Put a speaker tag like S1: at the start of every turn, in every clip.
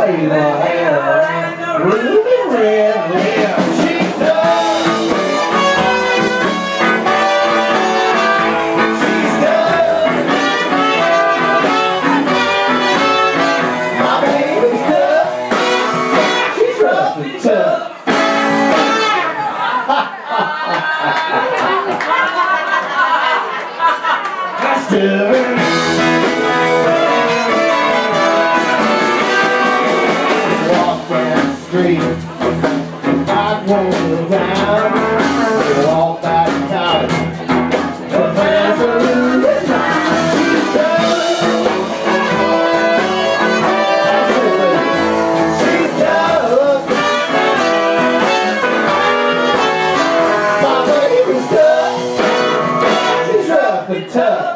S1: Walk down the street, I roll down, walk back out, the fans are losing now. She's tough, my baby's tough, she's rough and tough.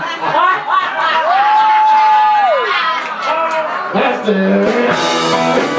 S1: That's it.